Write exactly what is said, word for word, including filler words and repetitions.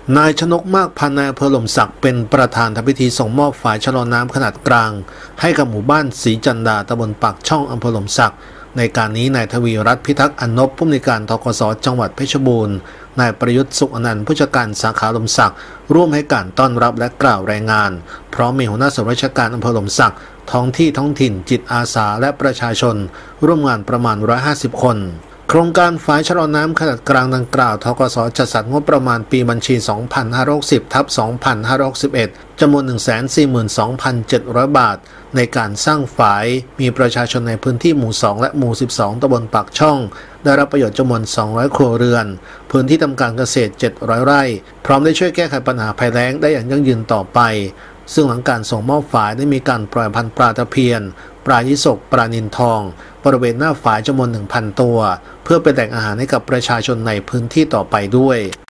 นายชนกมากพันธุ์นายอำเภอหล่มสักเป็นประธานทำพิธีส่งมอบฝายชะลอน้ำขนาดกลางให้กับหมู่บ้านศรีจันดาตำบลปากช่องอำเภอหล่มสักในการนี้นายทวีรัตน์พิทักษ์อนนบผู้อำนวยการธกส.จังหวัดเพชรบูรณ์นายประยุทธ์สุขอนันต์ผู้จัดการสาขาหล่มสักร่วมให้การต้อนรับและกล่าวรายงานพร้อมมีหัวหน้าส่วนราชการอำเภอหล่มสักท้องที่ท้องถิ่นจิตอาสาและประชาชนร่วมงานประมาณหนึ่งร้อยห้าสิบคนโครงการฝายชะลอน้ำขนาดกลางดังกล่าวธกส.จัดสรรงบประมาณปีบัญชี สองพันห้าร้อยหกสิบ ทับ สองพันห้าร้อยหกสิบเอ็ด จำนวน หนึ่งแสนสี่หมื่นสองพันเจ็ดร้อย บาทในการสร้างฝายมีประชาชนในพื้นที่หมู่ สอง และหมู่ สิบสอง ตำบลปากช่องได้รับประโยชน์จำนวน สองร้อย ครัวเรือนพื้นที่ทำการเกษตร เจ็ดร้อย ไร่พร้อมได้ช่วยแก้ไขปัญหาภัยแล้งได้อย่างยั่งยืนต่อไปซึ่งหลังการส่งมอบฝายได้มีการปล่อยพันธุ์ปลาตะเพียนปลายิสกปลานิลทองบริเวณหน้าฝายจำนวน หนึ่งพัน ตัวเพื่อเป็นแหล่งอาหารให้กับประชาชนในพื้นที่ต่อไปด้วย